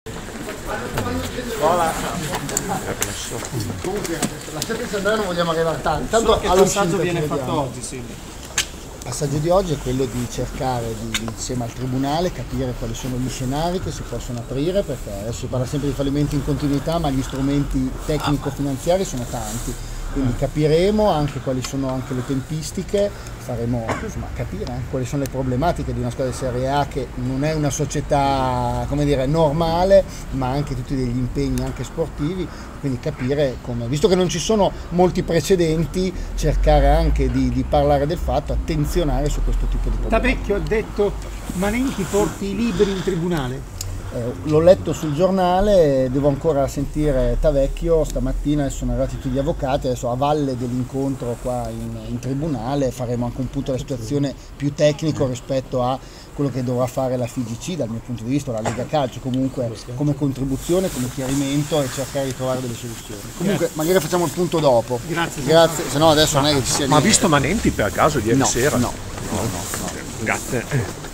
Comunque lasciate andare, non vogliamo arrivare tanto. Solo che il passaggio viene fatto oggi, sì. Il passaggio di oggi è quello di cercare insieme al Tribunale capire quali sono gli scenari che si possono aprire, perché adesso si parla sempre di fallimenti in continuità, ma gli strumenti tecnico-finanziari sono tanti. Quindi capiremo anche quali sono anche le tempistiche, faremo capire anche quali sono le problematiche di una squadra di Serie A che non è una società, come dire, normale, ma anche tutti degli impegni anche sportivi, quindi capire come, visto che non ci sono molti precedenti, cercare anche di parlare del fatto, attenzionare su questo tipo di problemi. Tavecchio ha detto: Manenti porti i libri in tribunale. L'ho letto sul giornale, devo ancora sentire Tavecchio, stamattina sono arrivati tutti gli avvocati, adesso a valle dell'incontro qua in tribunale faremo anche un punto della situazione più tecnico rispetto a quello che dovrà fare la FIGC dal mio punto di vista, la Lega Calcio comunque come contribuzione, come chiarimento e cercare di trovare delle soluzioni. Comunque magari facciamo il punto dopo. Grazie, se no adesso non è che ci sia. Ma ha visto Manenti per caso ieri sera? No. Grazie.